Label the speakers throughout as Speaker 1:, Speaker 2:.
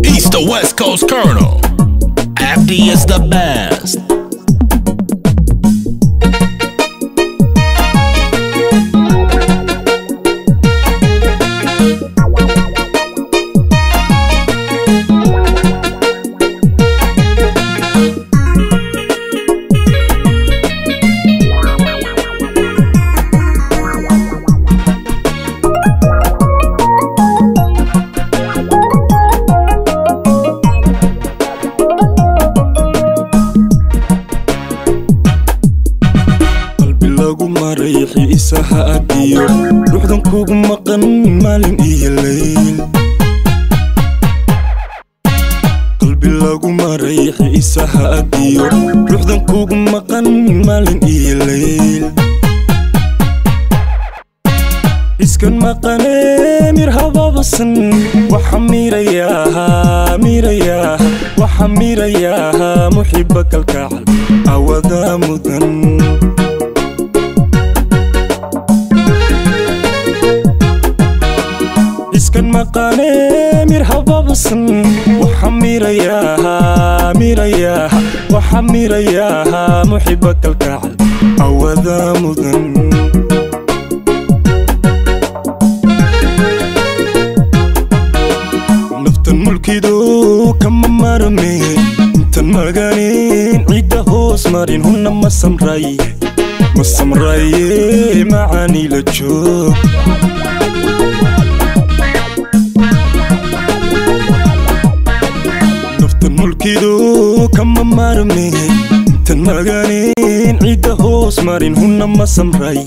Speaker 1: East to West Coast Kornel. Abdi is the best.
Speaker 2: isaha adiyo ruuxdan kugu maqan maalin iyo leyl qalbi lagu mareeyay isaha adiyo ruuxdan kugu maqan maalin iyo leyl iskan maqane mirhaba basan waxa miraya muhibbaka alkacal awada mudan iskan maqane mirhaba basan waxa miraya muhibbaka alkacal awada mudan mulkido kama marme intan maganin cida hoos marin hunna masamraye macaani la joog naftan mulkido kama marme intan maganin cida hoos marin hunna masamraye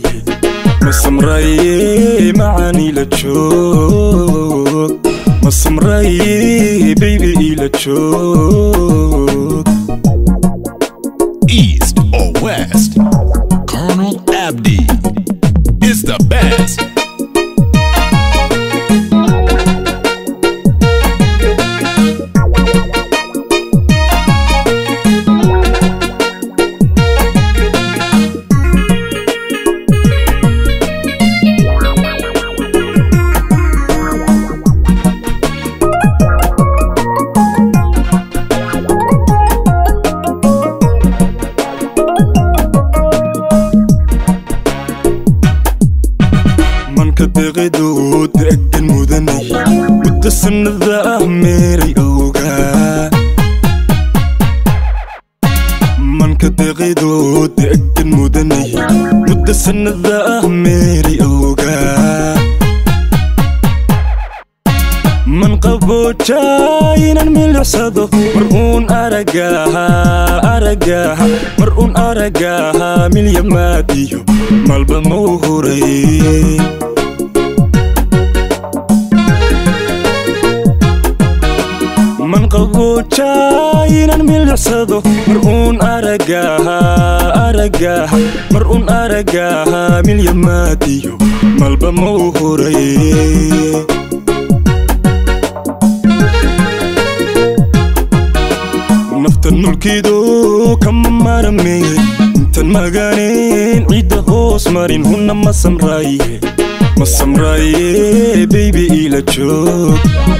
Speaker 2: macaani la joog masamraye baby ila joog
Speaker 1: East or West, Kornel Abdi is the best.
Speaker 2: كدغدو دقن مدني ودسن ذا ميري اوغا من كدغدو دقن مدني ودسن ذا ميري اوغا من قبو جاينا ملعسدو مرؤون أرقاها من يماديو مالبا موهوري من قبو جاينا ملعسدو مرؤون أرقاها من يماديو مالبا موهوري نفتن ملكيدو كم مرمي انتن مغانين عيدا هوس مارين هنا مسمراي بيبي إلا جوك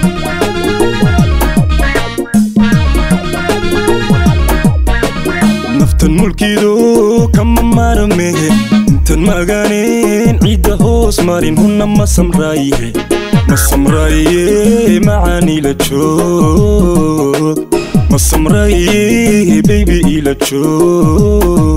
Speaker 2: نفتن ملكيدو كم مرمي انتن مغانين عيدا هوس مارين هنا مسمراي معاني لجوك masamraye baby ila joog